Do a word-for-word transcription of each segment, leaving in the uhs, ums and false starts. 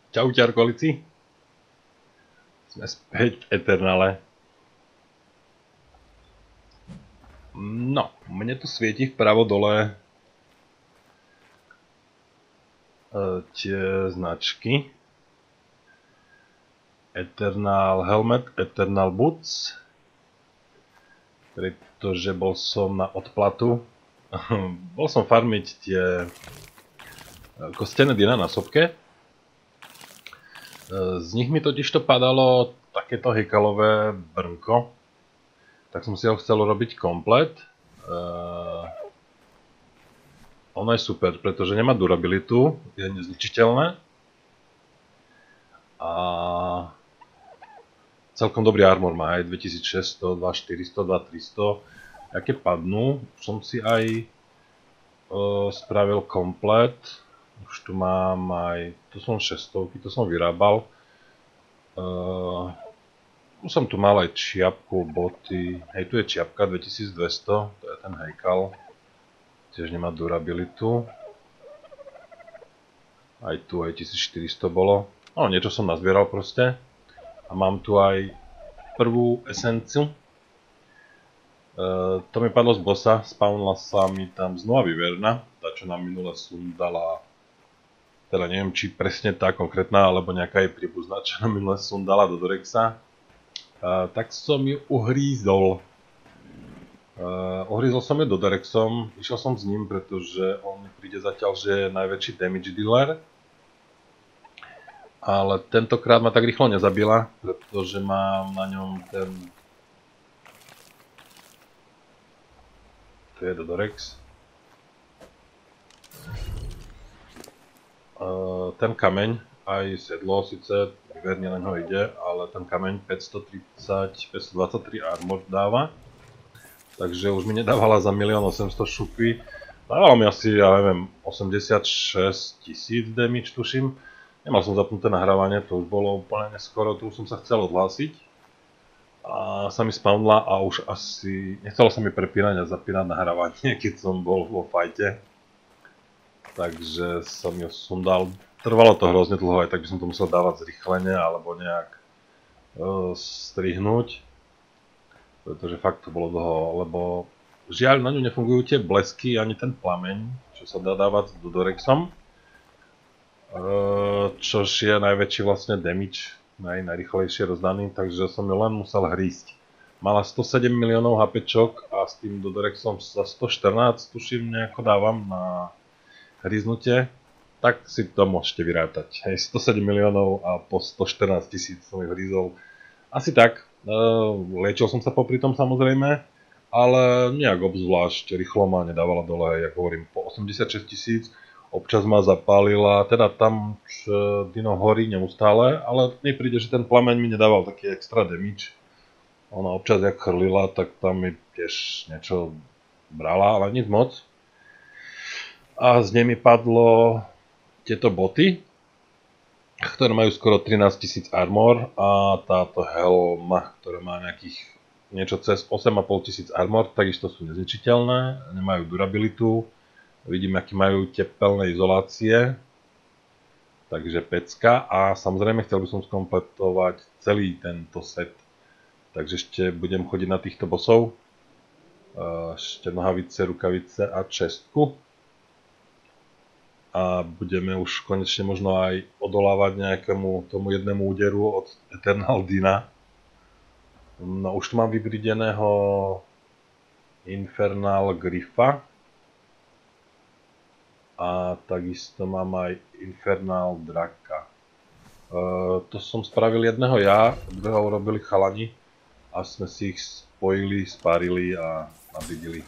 Čaute Arkolíci. Sme späť v Eternale. No, mne tu svieti vpravo dole e, tie značky. Eternal Helmet, Eternal Boots. Pretože bol som na odplatu. Bol som farmiť tie kostené dina na sopke. Z nich mi totiž to padalo takéto hekalové brnko. Tak som si ho chcel robiť komplet. Uh, ono je super, pretože nemá durabilitu, je nezničiteľné. A celkom dobrý armor má, aj dvetisícšesťsto, dvetisícštyristo, dvetisíctristo. Aké padnú, som si aj uh, spravil komplet. Už tu mám aj, tu som šestovky, to som vyrábal. Uh, už som tu mal aj čiapku, boty, hej, tu je čiapka dvetisícdvesto, to je ten hejkal. Tiež nemá durabilitu. Aj tu aj tisícštyristo bolo. No, niečo som nazbieral proste. A mám tu aj prvú esenciu. Uh, to mi padlo z bossa, spawnla sa mi tam znova vyverna, tá čo nám minule sundala. Teda neviem, či presne tá konkrétna, alebo nejaká je príbuzná, čo nám minule sundala do Dorexa. Uh, tak som ju uhrízol. Uh, uhrízol som ju do Dorexom, išiel som s ním, pretože on mi príde zatiaľ, že je najväčší damage dealer. Ale tentokrát ma tak rýchlo nezabila, pretože mám na ňom ten... Tu je Dodorex. Uh, ten kameň, aj sedlo, síce verne na ňo ide, ale ten kameň päťstotridsať, päťstodvadsaťtri armor dáva. Takže už mi nedávala za milión osemsto šupy. Dávala mi asi, ja neviem, osemdesiatšesť tisíc damage, tuším. Nemal som zapnuté nahrávanie, to už bolo úplne neskoro, tu už som sa chcel odhlásiť. A sa mi spawnla a už asi... Nechcelo sa mi prepínať a zapínať nahrávanie, keď som bol vo fajte. Takže som ju sundal. Trvalo to hrozne dlho, aj tak by som to musel dávať zrýchlenie alebo nejak uh, strihnúť. Pretože fakt to bolo dlho, lebo žiaľ na ňu nefungujú tie blesky ani ten plameň, čo sa dá dávať s Dodorexom. Uh, čož je najväčší vlastne damage, naj, najrýchlejšie rozdaný, takže som ju len musel hrísť. Mala stosedem miliónov HPčok a s tým Dodorexom za stoštrnásť tuším nejako dávam na hryznutie, tak si to môžete vyrátať. Hej, stosedem miliónov a po stoštrnásť tisíc som ju hryzol. Asi tak, e, liečil som sa popri tom samozrejme, ale nejak obzvlášť rýchlo ma nedávala dole, jak hovorím, po osemdesiatšesť tisíc. Občas ma zapálila, teda tam čo Dino horí neustále, ale mne príde, že ten plameň mi nedával taký extra damage. Ona občas jak chrlila, tak tam mi tiež niečo brala, ale nic moc. A z nej mi padlo tieto boty, ktoré majú skoro trinásť tisíc armor a táto helma, ktorá má nejakých niečo cez osem a pol tisíc armor, takisto sú nezničiteľné, nemajú durabilitu. Vidím, aký majú tepelné izolácie, takže pecka a samozrejme chcel by som skompletovať celý tento set. Takže ešte budem chodiť na týchto bossov, ešte nohavice, rukavice a čestku. A budeme už konečne možno aj odolávať nejakému tomu jednému úderu od Eternal Dina. No už tu mám vybrideného Infernal Griffa. A takisto mám aj Infernal Draka. E, to som spravil jedného ja, druhého urobili chalani. A sme si ich spojili, spárili a nabridili.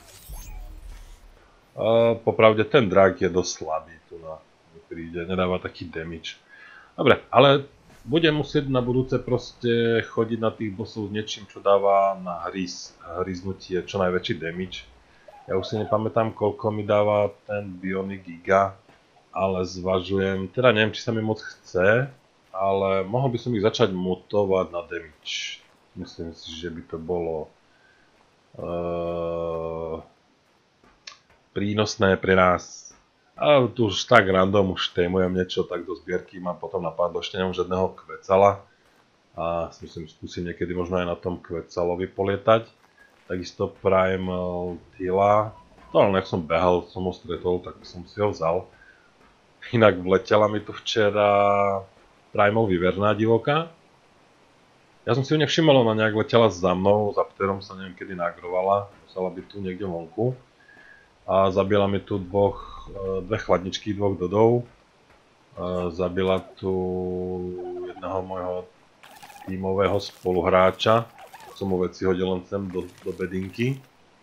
Uh, popravde ten drak je dosť slabý, tu na príde, nedáva taký damage. Dobre, ale budem musieť na budúce proste chodiť na tých bossov s niečím, čo dáva na hryz, hryznutie čo najväčší damage. Ja už si nepamätám, koľko mi dáva ten Bionic Giga, ale zvažujem, teda neviem, či sa mi moc chce, ale mohol by som ich začať mutovať na damage. Myslím si, že by to bolo... Uh, prínosné pre nás. A tu už tak random už témujem niečo, tak do zbierky mám potom napadlo, ešte nemám žiadneho kvecala. A si myslím, skúsim niekedy možno aj na tom kvecalovi polietať. Takisto Primal Tila. To len ak som behal, som ho stretol, tak som si ho vzal. Inak vletela mi tu včera Primal Vyverná divoká. Ja som si ju nevšimol, ona nejak letela za mnou, za pterom sa neviem kedy nagrovala. Musela byť tu niekde vonku. A zabila mi tu dvoch, dve chladničky, dvoch dodov. Zabila tu jedného môjho tímového spoluhráča. Som mu veci hodil len sem do, do bedinky.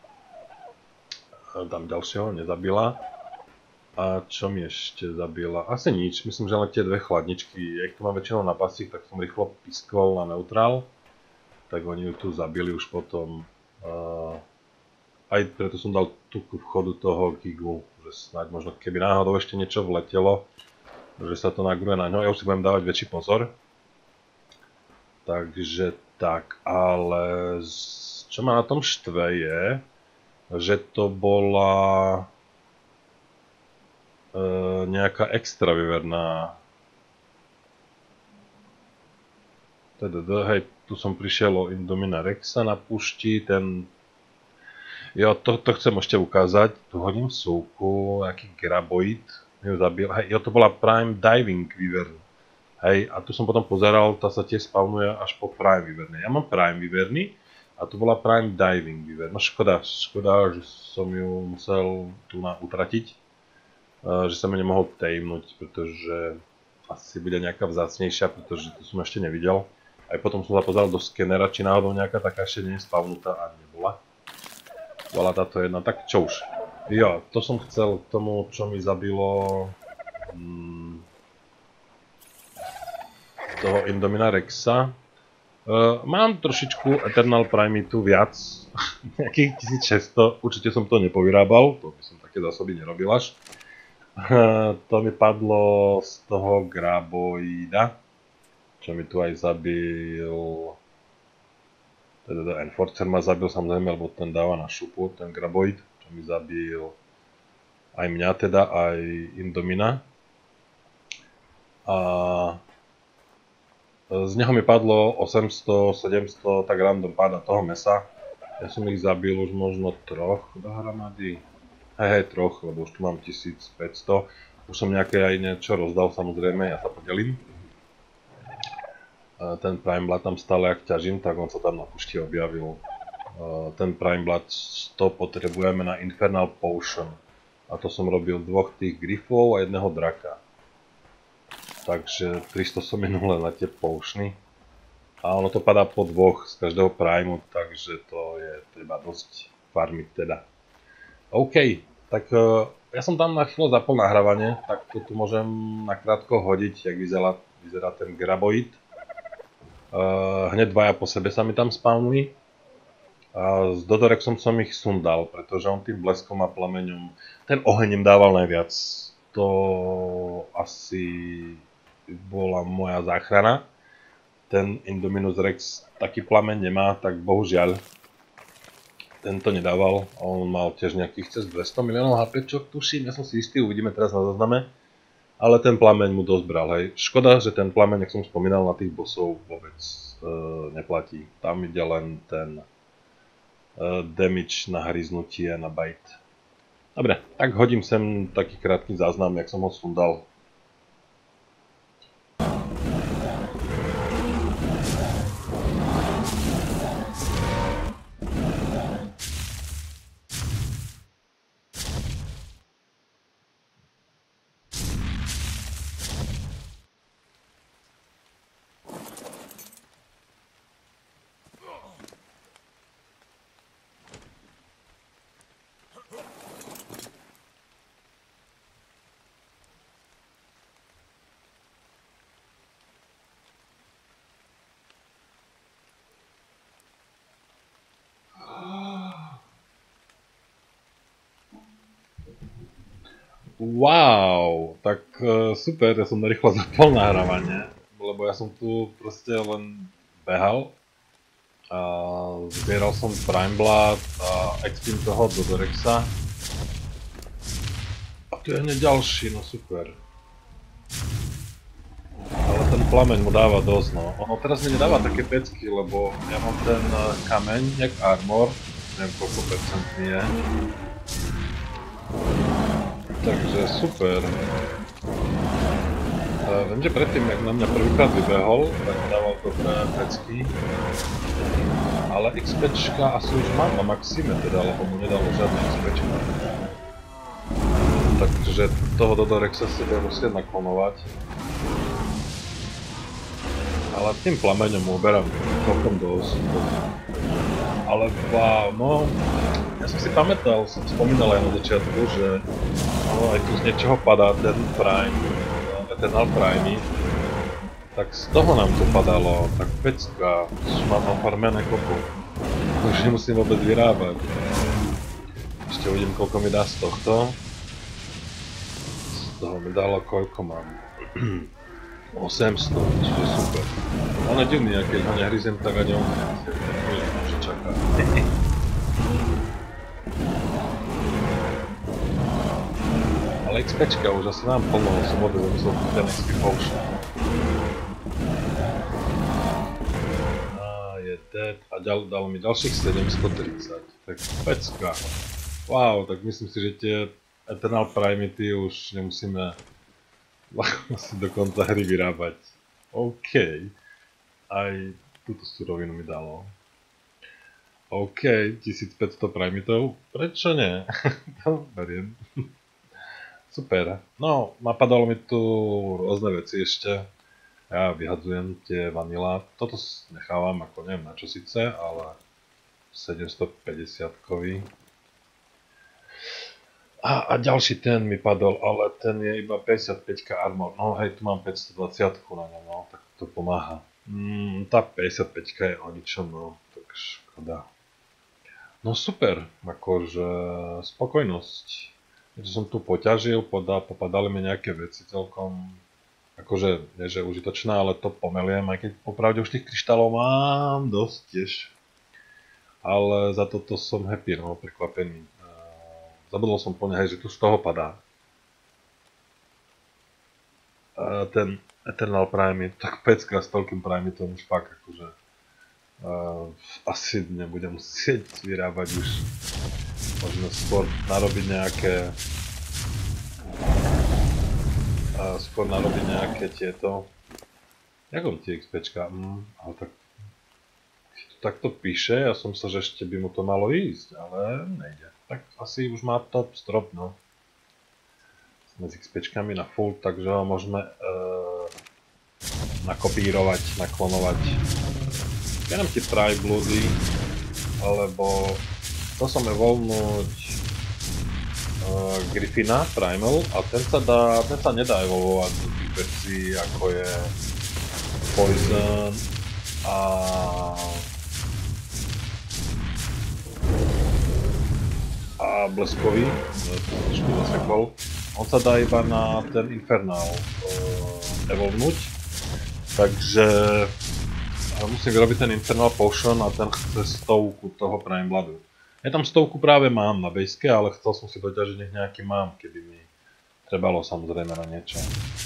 Tam ďalšieho nezabila. A čo mi ešte zabila? Asi nič, myslím, že len tie dve chladničky. Ja ich tu mám väčšinou na pasích, tak som rýchlo piskol na neutrál. Tak oni ju tu zabili už potom. Aj preto som dal tu ku vchodu toho gigu, že snáď možno keby náhodou ešte niečo vletelo, že sa to nagruje na ňo. Ja už si budem dávať väčší pozor. Takže tak, ale čo ma na tom štve je, že to bola e, nejaká extra vyverná. Teda, hej, tu som prišiel o Indomina Rexa na pušti, ten... Jo, to, to chcem ešte ukázať, tu hodím súku, nejaký graboid mi ju zabil, hej, jo, to bola Prime Diving Wyvern, hej, a tu som potom pozeral, tá sa tiež spawnuje až po Prime Wyverny, ja mám Prime Wyverny, a tu bola Prime Diving Wyvern, no škoda, škoda, že som ju musel tu na utratiť, že som ju nemohol taimnúť, pretože asi bude nejaká vzácnejšia, pretože to som ešte nevidel, aj potom som sa pozeral do skenera, či náhodou nejaká taká ešte nie je spawnutá a nebola. Bola táto jedna, tak čo už. Jo, to som chcel k tomu, čo mi zabilo hmm, toho Indomina Rexa. Uh, mám trošičku Eternal Primitu viac, nejakých tisícšesťsto, určite som to nepovyrábal, to by som také zásoby nerobil až. Uh, to mi padlo z toho Graboida, čo mi tu aj zabil... Teda Enforcer ma zabil samozrejme, lebo ten dáva na šupu, ten Graboid, čo mi zabil aj mňa teda, aj Indomina. A z neho mi padlo osemsto, sedemsto, tak random páda toho mesa. Ja som ich zabil už možno troch dohromady. Hej, hej, troch, lebo už tu mám tisícpäťsto. Už som nejaké aj niečo rozdal samozrejme, ja sa podelím. Ten Prime Blood tam stále, ak ťažím, tak on sa tam na pušti objavil. Ten Prime Blood to potrebujeme na Infernal Potion. A to som robil dvoch tých Gryfov a jedného draka. Takže tristo som minul na tie potiony. A ono to padá po dvoch z každého Primeu, takže to je treba dosť farmiť teda. OK, tak ja som tam na chvíľu zapol nahrávanie, tak to tu môžem nakrátko hodiť, jak vyzerá, vyzerá ten Graboid. Uh, hneď dvaja po sebe sa mi tam spawnuli a s Dodorexom som ich sundal, pretože on tým bleskom a plameňom, ten oheň im dával najviac. To asi bola moja záchrana. Ten Indominus Rex taký plameň nemá, tak bohužiaľ tento nedával. On mal tiež nejakých cez dvesto miliónov HPčok, tuším, ja som si istý, uvidíme teraz na zázname. Ale ten plameň mu dosť bral, hej. Škoda, že ten plameň, jak som spomínal, na tých bossov vôbec e, neplatí. Tam ide len ten e, damage na hryznutie, na bite. Dobre, tak hodím sem taký krátky záznam, jak som ho sundal. Wow, tak uh, super, ja som rýchlo zapol nahrávanie, lebo ja som tu proste len behal a zbieral som Prime Blood a expím toho Dodorexa. A tu je hneď ďalší, no super. Ale ten plameň mu dáva dosť, no. Ono teraz mi nedáva také pecky, lebo ja mám ten kameň, jak armor, neviem koľko percentný je. Takže super. Uh, viem, že predtým, jak na mňa prvýkrát vybehol, tak dával dobré pecky. Ale XPčka asi už mám na maxime teda, lebo mu nedalo žiadne XPčka. Takže toho Dodorexa si budem musieť naklonovať. Ale tým plameňom mu uberám celkom dosť. Ale wow, no... Ja som si pamätal, som spomínal aj na začiatku, že no, aj tu z niečoho padá ten Prime, Eternal Prime. Tak z toho nám to padalo, tak pecka, už mám nafarmené kopu. Už nemusím vôbec vyrábať. Ešte uvidím, koľko mi dá z tohto. Z toho mi dalo, koľko mám. osemsto, čiže super. On je divný, a keď ho nehryzem, tak ani on môže čakať. Ale XPčka už asi nám plno, som odvedol, musel ten X P potion. Dead a ďal, dalo mi ďalších sedemstotridsať, tak pecka. Wow, tak myslím si, že tie Eternal Primity už nemusíme asi do konca hry vyrábať. OK. Aj túto surovinu mi dalo. OK, tisícpäťsto Primitov, prečo nie? To beriem. Super. No, napadalo mi tu rôzne veci ešte. Ja vyhadzujem tie vanila, toto nechávam ako neviem na čo síce, ale sedemstopäťdesiatkový. A, a ďalší ten mi padol, ale ten je iba päťdesiatpäťka armor. No hej, tu mám päťstodvadsať na ňom, no, tak to pomáha. Mm, tá päťdesiatpäťka je o ničom, no, tak škoda. No super, akože spokojnosť. Keď som tu poťažil, podá, popadali mi nejaké veci celkom... Akože, nie že užitočná, ale to pomeliem, aj keď popravde už tých kryštálov mám dosť tiež. Ale za toto som happy, no, prekvapený. Uh, zabudol som plne, hej, že tu z toho padá. Uh, ten Eternal Prime je tak pecka s toľkým Primitom už fakt, akože... Uh, asi nebudem musieť vyrábať už. Možno skôr narobiť nejaké... A skôr narobiť nejaké tieto... Jak on tie XPčka? Mm, ale tak... Tak to píše, ja som sa, že ešte by mu to malo ísť, ale nejde. Tak asi už má top strop, no. Sme s XPčkami na full, takže ho môžeme uh, nakopírovať, naklonovať. Jenom tie Tri-Bloody, alebo to som evolnúť Uh, Griffina Primal a ten sa, dá, ten sa nedá evolvovať do tých vecí ako je Poison a a Bleskový, trošku zasekol. On sa dá iba na ten Infernal uh, evolvnúť, takže uh, musím vyrobiť ten Infernal Potion a ten chce stovku toho Prime Bloody. Ja tam stovku práve mám na baseke, ale chcel som si doťažiť, nech nejaký mám, keby mi trebalo samozrejme na niečo.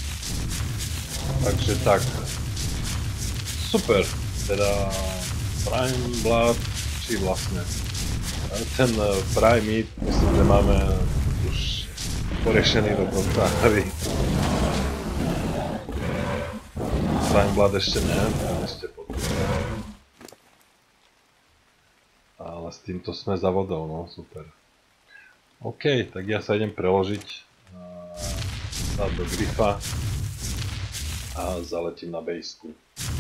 Takže tak. Super. Teda Prime Blood, či vlastne ten Prime Meat, myslím, že máme už poriešený do konca hry. Prime Blood ešte nie, ten ešte potrebujeme. Ale s týmto sme za vodou, no super. OK, tak ja sa idem preložiť uh, do Grifa a zaletím na bejsku.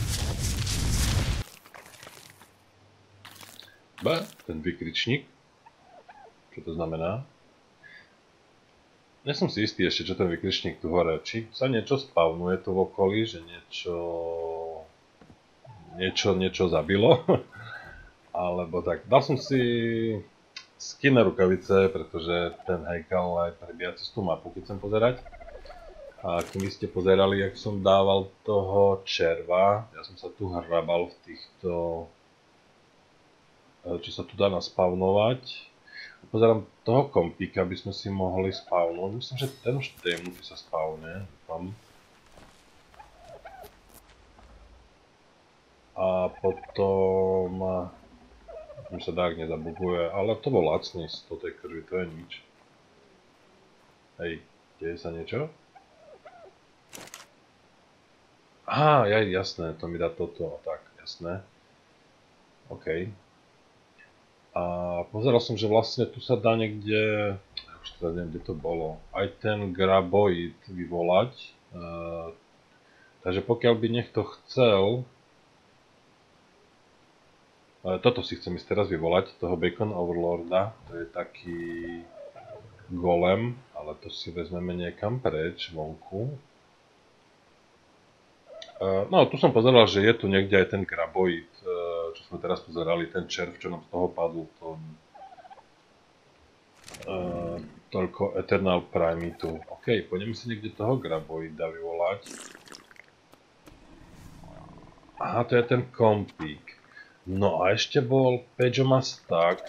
Ba, ten vykričník. Čo to znamená? Nie som si istý ešte, čo ten vykričník tu hore. Či sa niečo spawnuje tu v okolí, že niečo... Niečo, niečo zabilo. Alebo tak, dal som si skin na rukavice, pretože ten hejkal aj prebíja cez tú mapu, keď chcem pozerať. A keď vy ste pozerali, jak som dával toho červa, ja som sa tu hrabal v týchto, čo sa tu dá naspavnovať. Pozerám toho kompíka, by sme si mohli spawnúť. Myslím, že ten už témnutý sa spawne. Dúfam. A potom... mi sa dák nezabuguje, ale to bol lacný z tej krvi, to je nič. Hej, deje sa niečo? Aha, jaj, jasné, to mi dá toto, tak, jasné. OK. A pozeral som, že vlastne tu sa dá niekde, už teda neviem, kde to bolo, aj ten graboid vyvolať. Uh, takže pokiaľ by niekto chcel, uh, toto si chcem ísť teraz vyvolať, toho Bacon Overlorda, to je taký golem, ale to si vezmeme niekam preč, vonku. Uh, no, tu som pozeral, že je tu niekde aj ten graboid, uh, čo sme teraz pozerali, ten červ, čo nám z toho padol, to... Uh, toľko Eternal Primitu. OK, pôjdeme si niekde toho graboida vyvolať. Aha, to je ten kompík. No a ešte bol Pajomastax.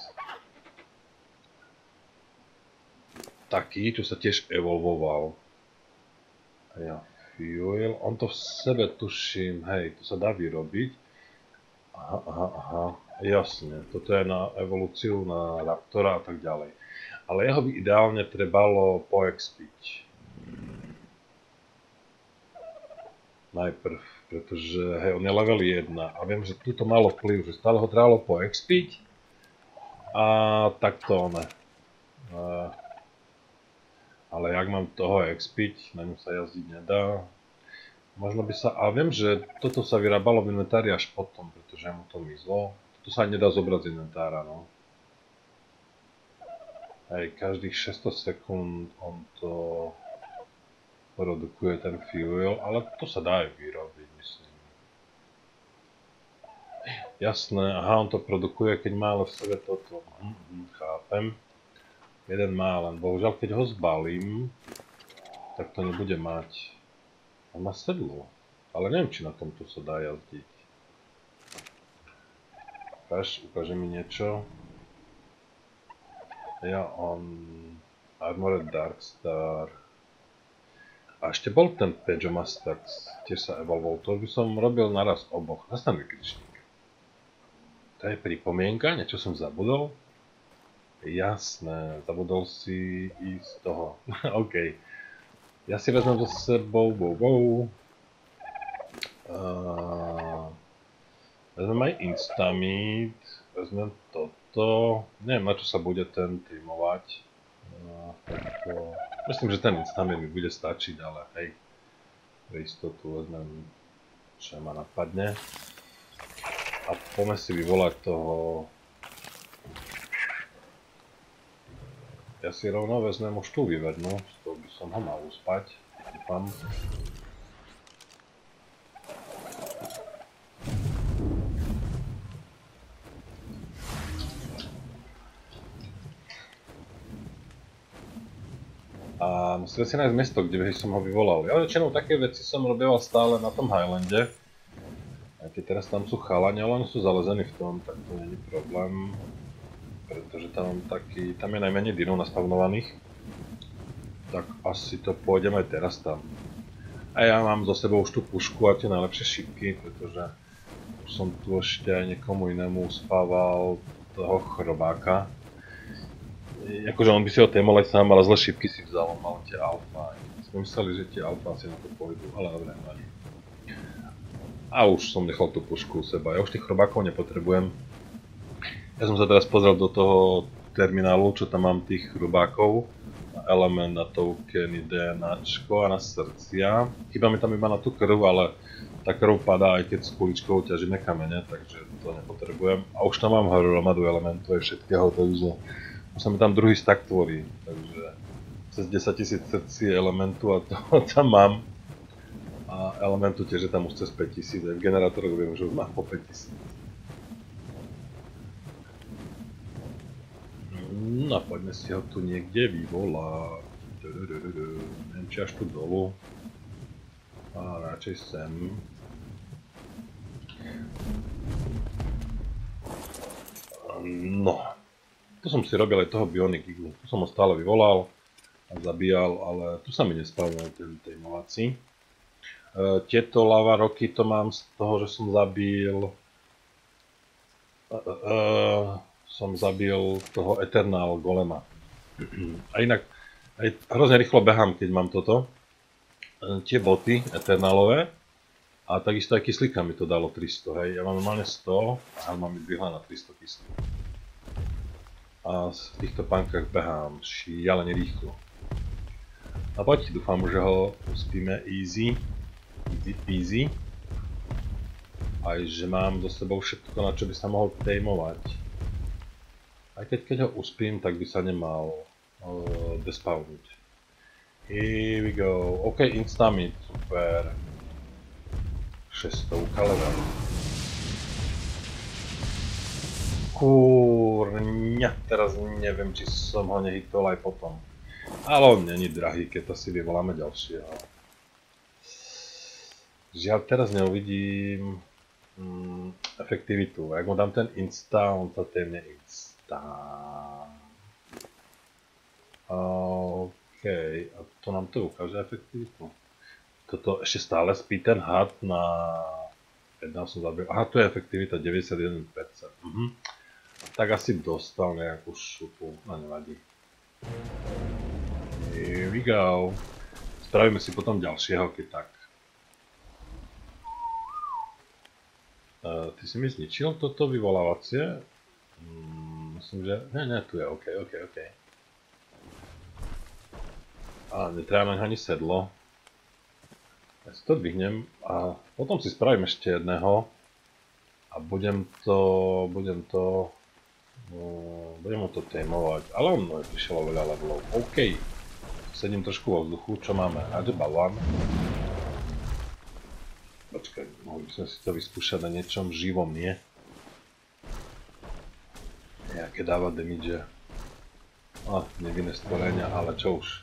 Taký, čo sa tiež evolvoval. Ja, fuel. On to v sebe tuším, hej, to sa dá vyrobiť. Aha, aha, aha. Jasne, toto je na evolúciu, na Raptora a tak ďalej. Ale jeho by ideálne trebalo poexpiť. Najprv, pretože hej, on je level jedna a viem, že tu to malo vplyv, že stále ho trebalo poexpiť. A takto ne. Uh, ale jak mám toho expiť, na ňu sa jazdiť nedá. Možno by sa, ale viem, že toto sa vyrábalo v inventári až potom, pretože mu to mizlo. To sa nedá zobrať z inventára, no. Hej, každých šesťsto sekúnd on to produkuje ten fuel, ale to sa dá aj vyrobiť, myslím. Jasné, aha, on to produkuje, keď má ale v sebe toto. Hm, chápem. Jeden má, len bohužiaľ, keď ho zbalím, tak to nebude mať. On má sedlo, ale neviem, či na tomto sa dá jazdiť. Ukáž, ukáže mi niečo. Ja, on... Armored Darkstar. A ešte bol ten Pajomastax, tiež sa evolvoval. To by som robil naraz oboch. Zastan vykričník. To je pripomienka? Niečo som zabudol? Jasné, zabudol si ísť z toho. OK. Ja si vezmem so sebou... Wow, wow. Uh, vezmem aj Instamid. Vezmem toto. Neviem, na čo sa bude ten trimovať. Uh, Myslím, že ten Instamid mi bude stačiť, ale hej. Pre istotu vezmem, čo ma napadne. A poďme si vyvolať toho... Ja si rovno vezmem už tú vývednú, z toho by som ho mal uspať. Dúfam. A musel si nájsť miesto, kde by som ho vyvolal. Ja väčšinou také veci som robieval stále na tom Highlande. Aj keď teraz tam sú chalani, ale oni sú zalezení v tom, tak to nie je problém. Pretože tam taký, tam je najmenej dinov naspavnovaných. Tak asi to pôjdem aj teraz tam. A ja mám zo sebou už tú pušku a tie najlepšie šipky, pretože už som tu ešte aj niekomu inému uspával toho chrobáka. Akože on by si ho témal aj sám, ale zle šipky si vzal, on mal tie alfa. Sme mysleli, že tie alfa si na to pôjdu, ale dobre, nevadí. A už som nechal tú pušku u seba, ja už tých chrobákov nepotrebujem. Ja som sa teraz pozrel do toho terminálu, čo tam mám tých chrobákov. Na element, na tokeny, DNAčko a na srdcia. Chýba mi tam iba na tú krv, ale tá krv padá aj keď s kuličkou ťažíme kamene, takže to nepotrebujem. A už tam mám hromadu elementov aj všetkého, takže už sa mi tam druhý stack tvorí, takže cez desaťtisíc srdcí elementu a to tam mám. A elementu tiež je tam už cez päťtisíc, aj v generátoroch viem, že už mám po päťtisíc. No poďme si ho tu niekde vyvolať. Neviem, či až tu dolu. A radšej sem. No. Tu som si robil aj toho Bionic Eagle. Tu som ho stále vyvolal a zabíjal, ale tu sa mi nespravil ten tejmovací. Uh, tieto lava roky to mám z toho, že som zabil... Uh, uh, som zabil toho Eternal Golema. A inak, aj hrozne rýchlo behám, keď mám toto. Uh, tie boty Eternalové. A takisto aj kyslíka mi to dalo tristo, hej. Ja mám normálne sto a mám mi dvihla na tristo kyslík. A v týchto pankách behám šialene rýchlo. A poď, dúfam, že ho uspíme easy. Easy peasy. Aj že mám do sebou všetko, na čo by sa mohol tejmovať. Aj keď, keď ho uspím, tak by sa nemal uh, despawniť. Here we go. OK, instamit, super. šesťstovka level. Kúrňa, teraz neviem, či som ho nehitol aj potom. Ale on není drahý, keď to si vyvoláme ďalšieho. Žiaľ, teraz neuvidím mm, efektivitu. Ak mu dám ten insta, on to témne insta. OK, a to nám to ukáže efektivitu. Toto ešte stále spí ten had na... Jedna som zabil. Aha, tu je efektivita deväťdesiatjeden percent. Mhm. Tak asi dostal nejakú šupu, no nevadí. Here we go. Spravíme si potom ďalšieho, keď tak. Uh, ty si mi zničil toto vyvolávacie? Hmm, myslím, že... Ne, ne, tu je, ok, ok, ok. A netreba naň ani sedlo. Ja si to dvihnem a potom si spravím ešte jedného. A budem to... budem to... No, budem ho to témovať, ale on no, prišiel o veľa levelov. OK. Sedím trošku vo vzduchu, čo máme? Hádže balván. Počkaj, mohli by sme si to vyskúšať na niečom živom, nie? Nejaké dáva damage. Ah, nevinné stvorenia, ale čo už.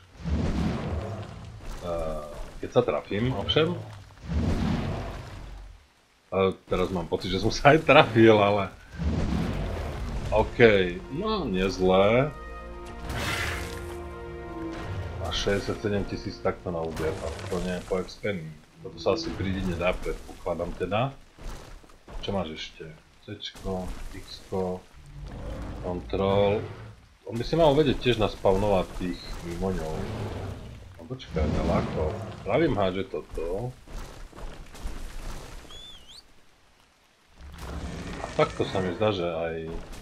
Uh, keď sa trafím, ovšem. Uh, teraz mám pocit, že som sa aj trafil, ale... OK, no nie zlé. A šesťdesiatsedem tisíc takto na úder, a to nie je po expení. Toto sa asi prídiť nedá, predpokladám teda. Čo máš ešte? C-čko, X-ko, Control. On by si mal vedieť tiež naspavnovať tých mimoňov. No počkaj, ľahko. Pravím hádže toto. A takto sa mi zdá, že aj...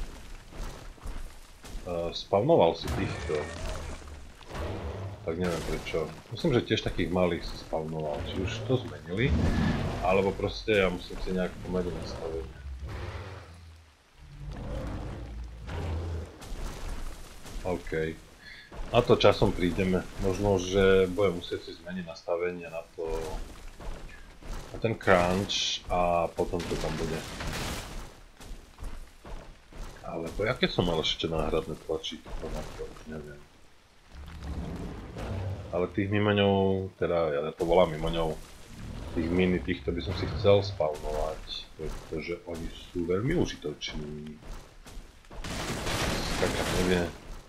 Uh, spavnoval si týchto. Tak neviem prečo. Myslím, že tiež takých malých si spavnoval. Či už to zmenili, alebo proste ja musím si nejak pomeriť nastavenie. OK. Na to časom prídeme. Možno, že budem musieť si zmeniť nastavenie na to... na ten crunch a potom to tam bude. Alebo aké som mal ešte náhradné tlačítko na to, už neviem. Ale tých mimoňov, teda ja to volám mimoňov, tých mini týchto by som si chcel spavnovať, pretože oni sú veľmi užitoční. Skakať nevie.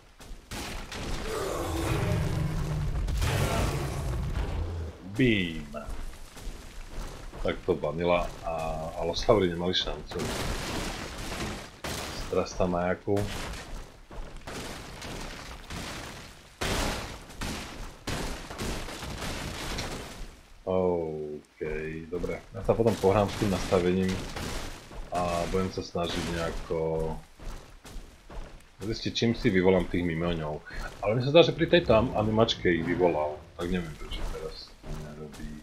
Beam. Tak to vanila a alosaury nemali šancu. Strasta majaku. OK, dobre. Ja sa potom pohrám s tým nastavením a budem sa snažiť nejako zistiť, čím si vyvolám tých mimoňov. Ale mi sa zdá, že pri tejto animačke ich vyvolal, tak neviem prečo teraz to nerobí.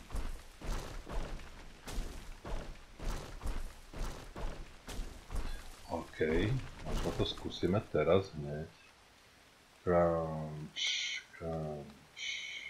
OK, možno to skúsime teraz hneď. Crunch, crunch.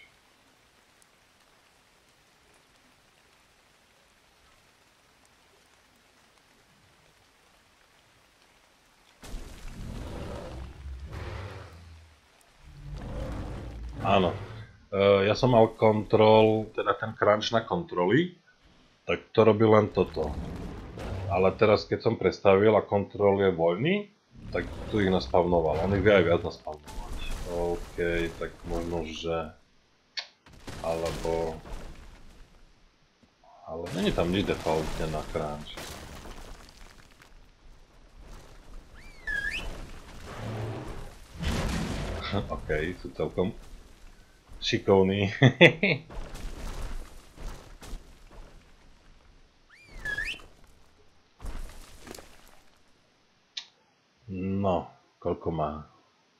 Áno, uh, ja som mal kontrol, teda ten crunch na kontroly, tak to robil len toto. Ale teraz keď som prestavil a kontrol je voľný, tak tu ich naspavnoval. On ich vie aj viac naspavnovať. OK, tak možno, že... Alebo... Ale není tam nič defaultne na crunch. OK, sú celkom šikovní. No, koľko má?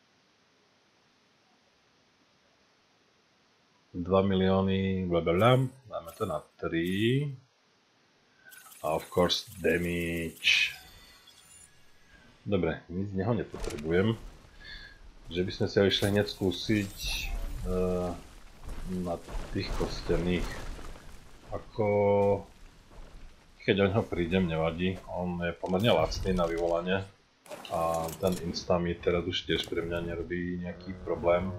dva milióny, blablabla, dáme to na tri. A of course damage. Dobre, nic z neho nepotrebujem. Že by sme si ho išli hneď skúsiť uh, na tých kostených. Ako... Keď o ňo prídem, nevadí. On je pomerne lacný na vyvolanie. A ten insta mi teraz už tiež pre mňa nerobí nejaký problém.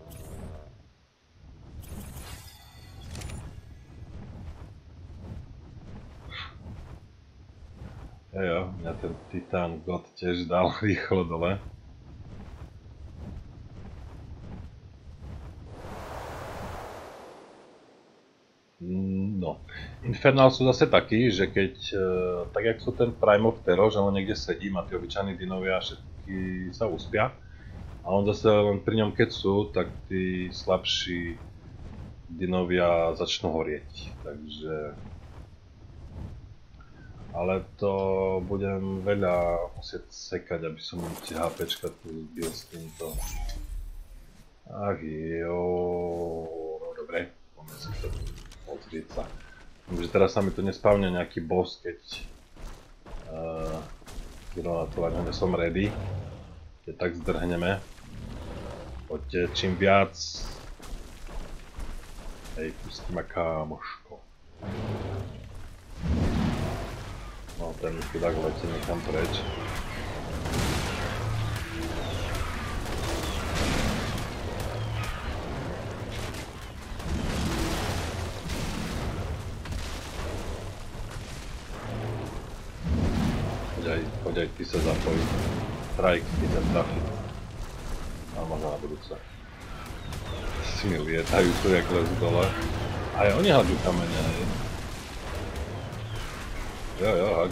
Jojo, mňa ten Titan God tiež dal rýchlo dole. No, Infernal sú zase takí, že keď, tak jak sú ten Prime of Terror, že on niekde sedí, má tí obyčajní dinovia všetky sa uspia. A on zase len pri ňom keď sú, tak tí slabší dinovia začnú horieť, takže... Ale to budem veľa musieť sekať, aby som tie HPčka tu zbil s týmto. Ach jo, no dobre, poďme si to pozrieť sa. Takže teraz sa mi tu nespavne nejaký boss, keď uh, na to som ready. Keď tak zdrhneme. Poďte, čím viac. Hej, pustí ma kámoško. No, ten chudák letí niekam preč. Poď aj, poď aj ty sa zapojí. Trajk, ty sa trafi. A možno na budúce. Si mi lietajú tu, jak lezu dole. Aj oni hľadú kamene, hej. Jo, jo, hak.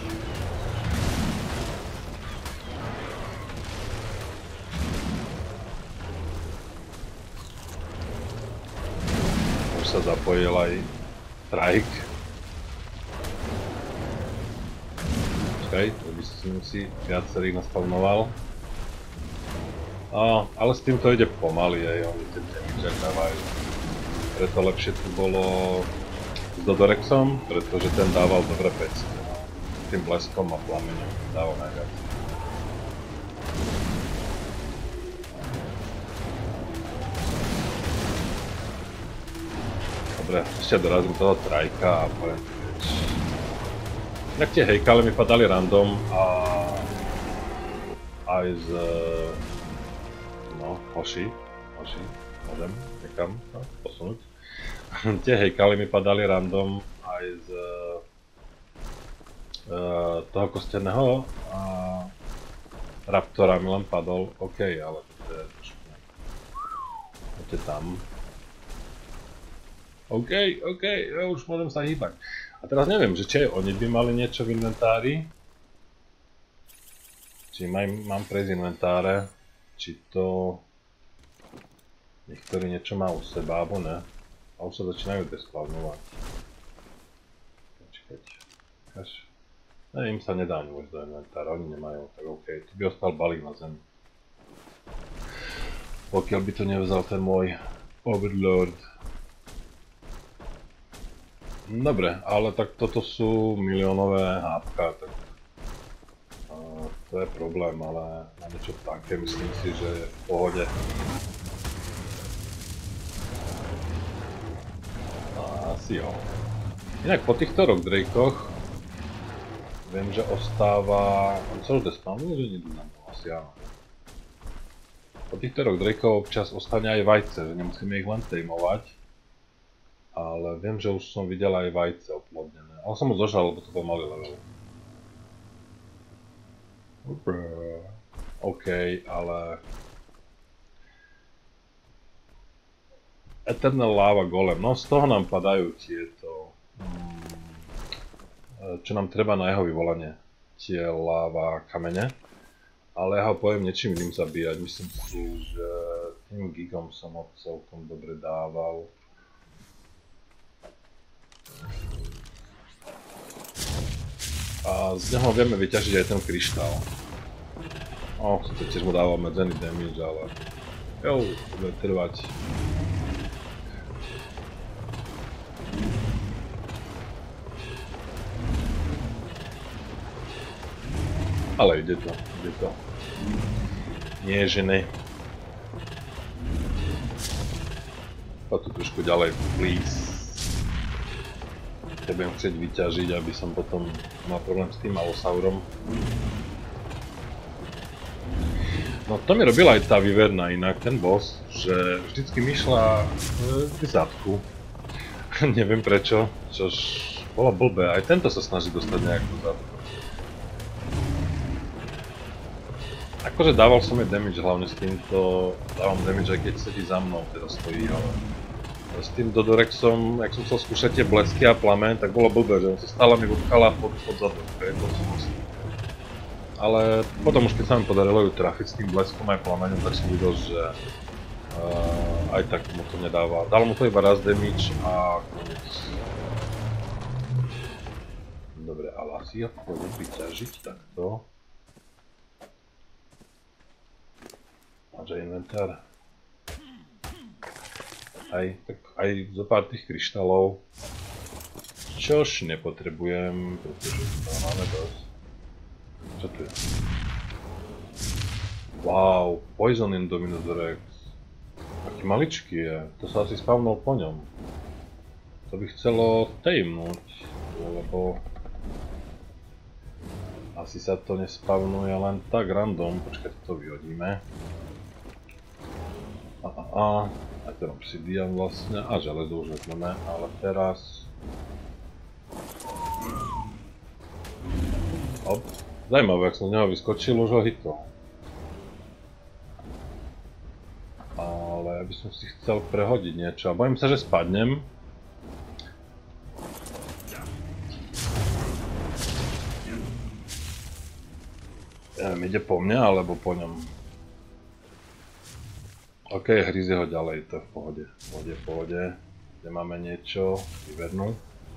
Už sa zapojil aj Trike. Počkaj, to by som si viacerých naspavnoval. A, ale s týmto ide pomaly, aj oni ten damage dávajú. Preto lepšie tu bolo s Dodorexom, pretože ten dával dobre pecky. Tým bleskom a plameňom dával najviac. Dobre, ešte dorazím toho Trajka a poviem preč. Inak tie hejkale mi padali random a aj z... no, Hoshi, Hoshi, môžem niekam no, posunúť. Tie hejkali mi padali random aj z uh, toho kosteného a Raptora mi len padol, OK, ale to je trošku... Poďte tam. OK, OK, ja už môžem sa hýbať. A teraz neviem, že či oni by mali niečo v inventári. Či maj, mám prejsť inventáre, či to... Niektorý niečo má u seba, alebo ne. A už sa začínajú despawnovať. Počkať. Až... Ne, im sa nedá ani vôjsť do inventára, oni nemajú, tak OK. Tu by ostal balík na zemi. Pokiaľ by to nevzal ten môj Overlord. Dobre, ale tak toto sú miliónové hápka, tak... A to je problém, ale na niečo také myslím si, že je v pohode. Asi jo. Inak po týchto rock Drakeoch viem, že ostáva... On sa už despawnuje, že nedú nám asi áno. Po týchto rock Drakeoch občas ostane aj vajce, že nemusíme ich len tejmovať. Ale viem, že už som videl aj vajce oplodnené. Ale som ho zožal, lebo to bol malý level. Dobre. OK, ale... Eternal Lava Golem, no z toho nám padajú tieto... Čo nám treba na jeho vyvolanie. Tie láva kamene. Ale ja ho poviem niečím iným zabíjať. Myslím si, že tým gigom som ho celkom dobre dával. A z neho vieme vyťažiť aj ten kryštál. O, to tiež mu dáva medzený damage, ale... Jo, to bude trvať. Ale ide to, ide to. Nie, že ne. A tu trošku ďalej, please. Ja budem chcieť vyťažiť, aby som potom mal problém s tým Alosaurom. No to mi robila aj tá Vyverna inak, ten boss, že vždycky mi šla k zadku. Neviem prečo, čož bolo blbé, aj tento sa snaží dostať nejak do zadku. Akože dával som jej damage, hlavne s týmto dávam damage, aj keď sedí za mnou, teda stojí, ale s tým Dodorexom, jak som chcel skúšať tie blesky a plamen, tak bolo blbé, že on sa stále mi vodkala pod, pod zadok, ale potom už keď sa mi podarilo ju trafiť s tým bleskom aj plamenom, tak som videl, že uh, aj tak mu to nedáva. Dal mu to iba raz damage a koniec. Dobre, ale asi ja pôjdem vyťažiť takto. Máže inventár. Aj, tak aj zo pár tých kryštálov. Čož nepotrebujem, pretože toho máme dosť. Čo tu je? Wow, Poison Indominus. Aký maličký je, to sa asi spavnul po ňom. To by chcelo tajemnúť, lebo... Asi sa to nespavnuje len tak random, počkaj, to vyhodíme. A, a, a, a ten obsidian vlastne, a železo už vezmeme, ale teraz... Hop, zajímavé, ak som z neho vyskočil, už ho hitol. Ale ja by som si chcel prehodiť niečo a bojím sa, že spadnem. Neviem, ide po mne, alebo po ňom. OK, hryzie ho ďalej, to je v pohode, v pohode, v pohode. Kde máme niečo, Vyvernú.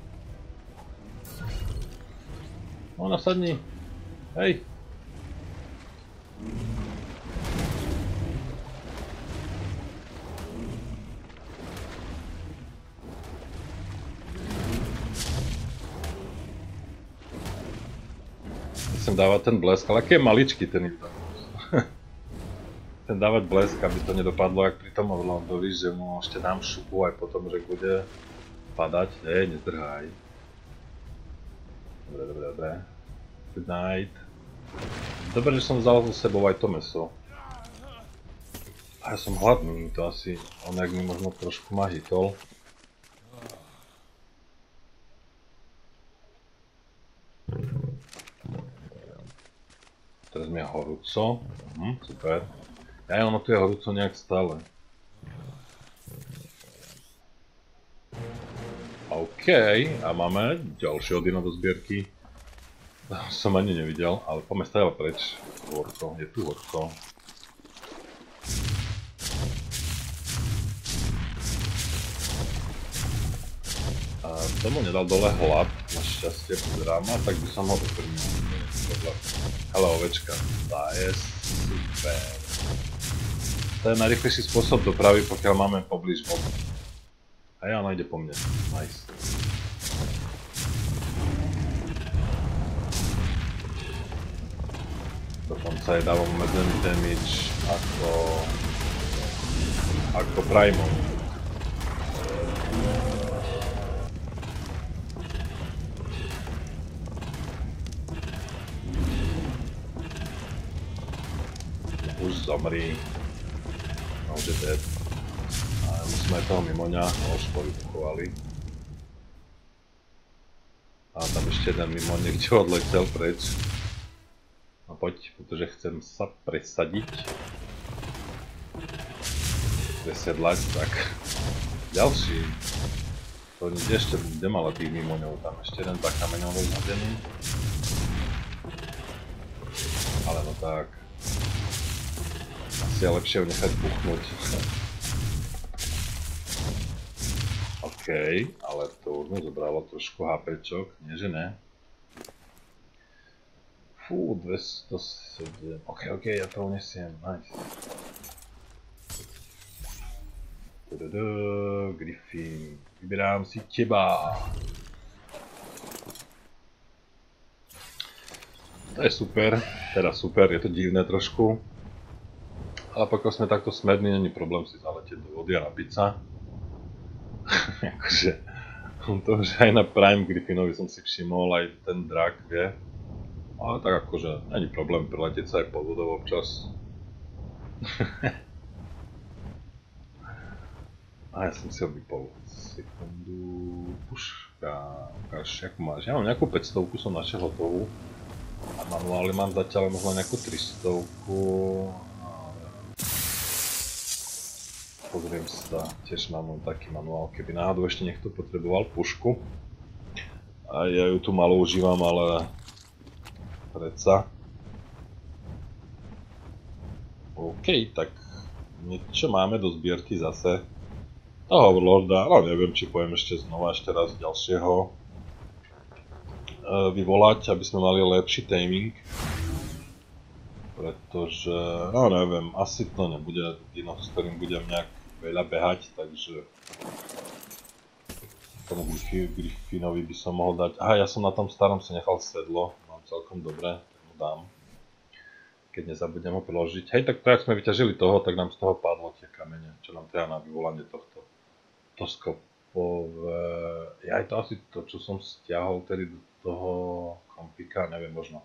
No, nasadni. Hej. Chcem dávať ten blesk, ale aký je maličký ten Indominus. Chcem dávať blesk, aby to nedopadlo jak pri tom Orlandovi, že mu ešte dám šupu aj potom, že bude padať. Hej, nezdrhaj. Dobre, dobre, dobre. Good night. Dobre, že som vzal so sebou aj to mäso. A ja som hladný, to asi on jak mi možno trošku ma hitol. Teraz mi je horúco. Hm, super. Ja ono tu je horúco nejak stále. OK, a máme ďalšieho dino do zbierky. Som ani nevidel, ale poďme stále preč. Horko, je tu horko. A tomu nedal dole hlad, našťastie pozerám, a tak by som ho dokrmil. Hele ovečka, tá je super. To je najrýchlejší spôsob dopravy, pokiaľ máme poblíž mob. A ja, ona ide po mne. Nice. Dokonca jej dávam medzený damage ako... ako Primon. Už zomri. No už je dead. A musíme aj toho mimoňa, no už povybuchovali. A tam ešte jeden mimoň niekde odletel preč. No No poď, pretože chcem sa presadiť. Presedlať, tak. Ďalší. To ešte bude mala tých mimoňov, tam ešte jeden za kameňom rozhodený. Ale no tak. Asi je lepšie ho nechať buchnúť. OK, ale to už mi zobralo trošku hápečok, nie že ne. Fú, dvestosedem. OK, OK, ja to unesiem, nice. Tududú, Griffin, vyberám si teba. To je super, teda super, je to divné trošku. Ale pokiaľ sme takto smední, není problém si zaletieť do vody a napiť sa. Akože, to už aj na Prime Griffinovi som si všimol, aj ten drak vie. Ale tak akože, není problém preletieť sa aj pod vodou občas. A ja som si ho vypol. Sekundu, puška, ukáž, jak máš. Ja mám nejakú päťstovku, som našiel hotovú. A manuály mám zatiaľ možno nejakú tristovku. Pozriem sa, tiež mám taký manuál, keby náhodou ešte niekto potreboval pušku. A ja ju tu malo užívam, ale predsa. OK, tak niečo máme do zbierky zase. Toho Lorda, no neviem, či poviem ešte znova ešte raz ďalšieho vyvolať, aby sme mali lepší taming. Pretože, no neviem, asi to nebude dino, s ktorým budem nejak veľa behať, takže tomu Griffinovi by som mohol dať. Aha, ja som na tom starom si nechal sedlo, mám celkom dobre, tak mu dám. Keď nezabudnem ho priložiť. Hej, tak to, jak sme vyťažili toho, tak nám z toho padlo tie kamene, čo nám treba na vyvolanie tohto. To skopové... Ja aj to asi to, čo som stiahol tedy do toho kompika, neviem, možno.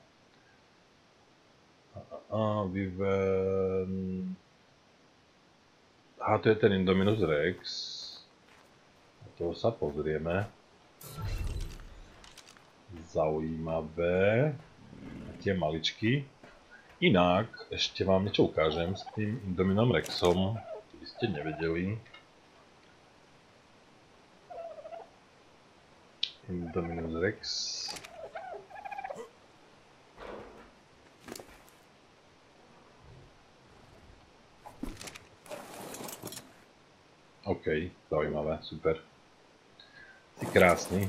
A vyven... Aha, to je ten Indominus Rex. Na toho sa pozrieme. Zaujímavé. Tie maličky. Inak, ešte vám niečo ukážem s tým Indominom Rexom. To by ste nevedeli. Indominus Rex. OK, zaujímavé, super. Si krásny.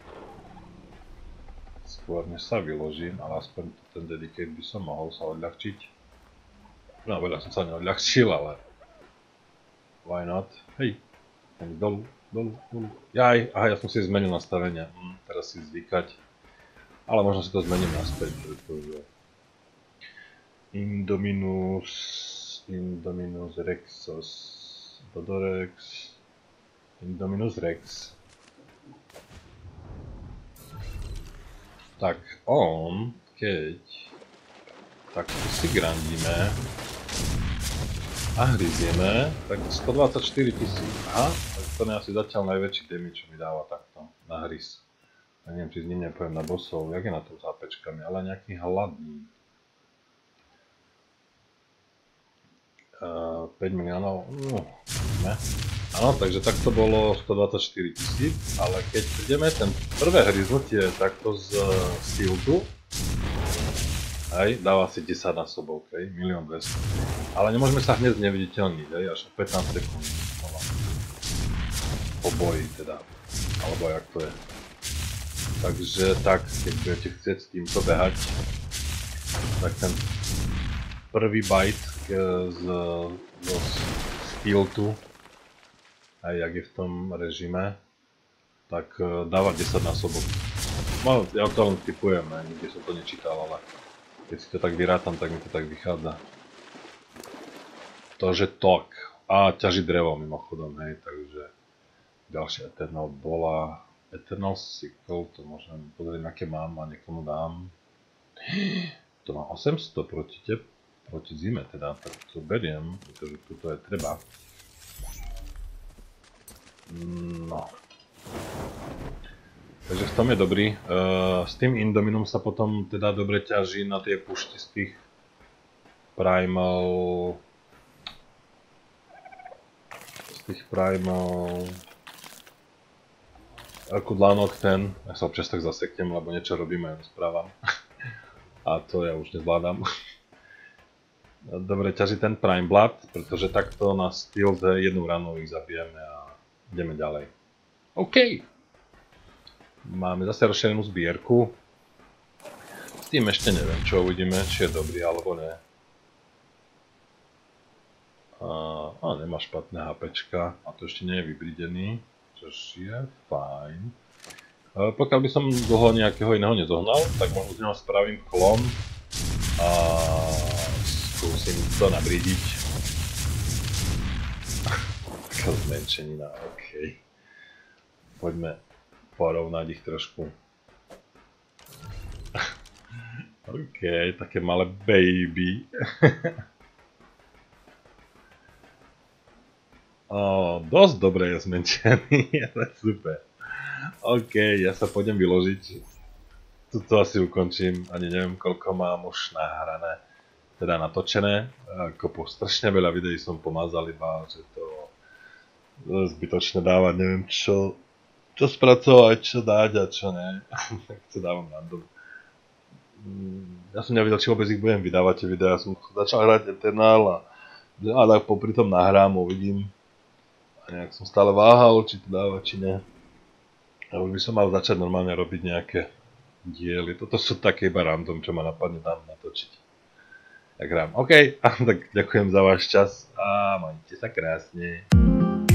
Skôr než sa vyložím, ale aspoň ten dedicate by som mohol sa odľahčiť. No, veľa som sa neodľahčil, ale... Why not? Hej, ten dolu. Dolu, dolu. Jaj, aha, ja som si zmenil nastavenie. Hm, teraz si zvykať. Ale možno si to zmením naspäť, pretože... Indominus... Indominus Rexos... Dodorex... Indominus Rex... Tak, on, keď... Tak tu si grandíme... A hryzieme, tak stodvadsaťštyri tisíc. Aha, tak to je asi zatiaľ najväčší damage, čo mi dáva takto na hryz. Ja neviem, či z ním nepojem na bossov, jak je na to s hápečkami, ale nejaký hladný. Uh, päť miliónov, no, ne. Áno, takže takto bolo stodvadsaťštyri tisíc, ale keď ideme ten prvé hryznutie takto z Stiltu, hej, dáva si desaťnásobok, hej, milión dvesto. Ale nemôžeme sa hneď neviditeľniť, hej, až o pätnásť sekúnd. Po boji teda, alebo jak to je. Takže tak, keď budete chcieť s týmto behať, tak ten prvý bite z, z Stiltu, aj jak je v tom režime, tak dáva desaťnásobok. No, ja to len typujem, nikdy som to nečítal, ale keď si to tak vyrátam, tak mi to tak vychádza. To, že tok. A ťaží drevo mimochodom, hej, takže ďalšia Eternal bola Eternal Sickle, to môžem pozrieť, aké mám a niekomu dám. To má osemsto proti tep, proti zime teda, tak to beriem, pretože toto je treba. No. Takže v tom je dobrý. Uh, s tým Indominum sa potom teda dobre ťaží na tie pušti z tých Primal... z tých Primal... Kudlánok ten. Ja sa občas tak zaseknem, lebo niečo robím a rozprávam. A to ja už nezvládam. Dobre ťaží ten Prime Blood, pretože takto na styl jednu ranou ich zabijeme a ideme ďalej. OK! Máme zase rozšírenú zbierku. S tým ešte neviem, čo uvidíme, či je dobrý alebo ne. A, a nemá špatné HPčka a to ešte nie je vybridený, čož je fajn. A pokiaľ by som dlho nejakého iného nezohnal, tak možno z neho spravím klon a skúsim to nabridiť. Taká zmenšenina, OK. Poďme porovnať ich trošku. OK, také malé baby. Oh, dosť dobre je zmenšený, to je super. OK, ja sa pôjdem vyložiť. Tuto asi ukončím, ani neviem koľko mám už nahrané, teda natočené. Kopu strašne veľa videí som pomazal iba, že to zbytočne dávať, neviem čo, čo spracovať, čo dať a čo ne. Tak to dávam random. Ja som nevedel, či vôbec ich budem vydávať tie videá, ja som začal hrať Eternal a, a tak popri tom nahrám, uvidím. A nejak som stále váhal, či to dávať, či ne. A už by som mal začať normálne robiť nejaké diely. Toto sú také iba random, čo ma napadne tam natočiť. Tak hrám. OK, tak ďakujem za váš čas a majte sa krásne.